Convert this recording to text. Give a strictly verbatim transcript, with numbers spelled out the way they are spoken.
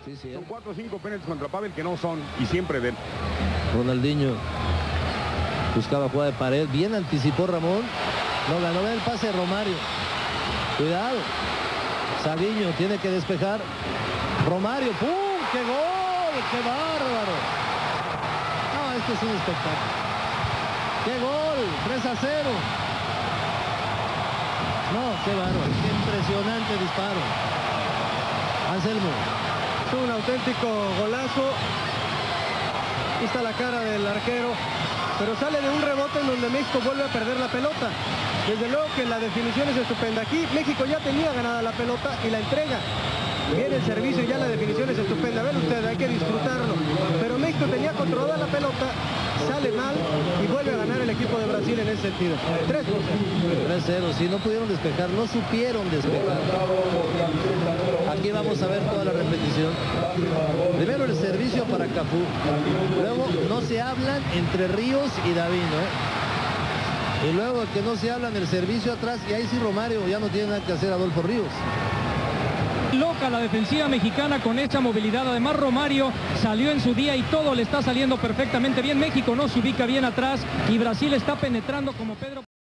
Sí, sí. Son cuatro o cinco penaltis contra Pavel que no son, y siempre ven. Ronaldinho buscaba jugada de pared, bien anticipó Ramón. No ganó, ve el pase de Romario. Cuidado. Saguiño tiene que despejar. Romario, ¡pum! ¡Qué gol! ¡Qué bárbaro! No, esto es un espectáculo. ¡Qué gol! tres a cero. No, qué bárbaro. Qué impresionante disparo. Anselmo. Es un auténtico golazo. Aquí está la cara del arquero. Pero sale de un rebote en donde México vuelve a perder la pelota. Desde luego que la definición es estupenda. Aquí México ya tenía ganada la pelota y la entrega. Viene el servicio y ya la definición es estupenda. Ven usted, hay que disfrutarlo. Pero México tenía controlada la pelota, sale mal y vuelve a ganar el equipo de Brasil en ese sentido. tres cero, sí, no pudieron despejar, no supieron despejar. Aquí vamos a ver toda la repetición. Primero el servicio para Cafú. Luego no se hablan entre Ríos y Davino, ¿eh? Y luego que no se hablan el servicio atrás, y ahí sí Romario ya no tiene nada que hacer Adolfo Ríos. Loca la defensiva mexicana con esta movilidad. Además Romario salió en su día y todo le está saliendo perfectamente bien. México no se ubica bien atrás y Brasil está penetrando como Pedro.